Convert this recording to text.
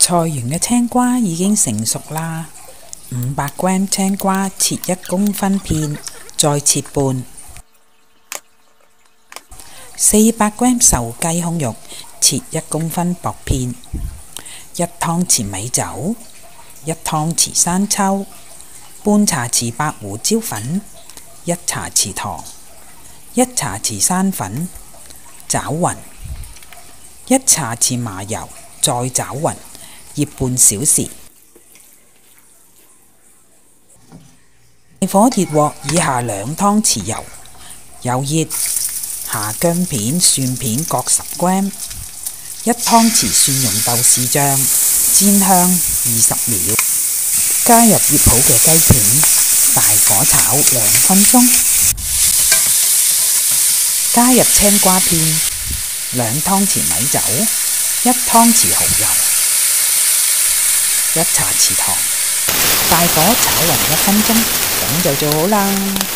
菜園嘅青瓜已經成熟啦，500g 青瓜切1公分片，再切半。400g 瘦雞胸肉切1公分薄片。1湯匙米酒，1湯匙生抽，半茶匙白胡椒粉，1茶匙糖，1茶匙生粉，攪勻。1茶匙麻油，再攪勻，醃半小時。大火熱鑊以下2湯匙油，油熱下薑片、蒜片各10g，1湯匙蒜蓉豆豉醬，煎香20秒。加入醃好嘅雞片，大火炒2分鐘。加入青瓜片，2湯匙米酒，1湯匙蠔油，1茶匙糖，大火炒勻1分鐘，咁就做好啦。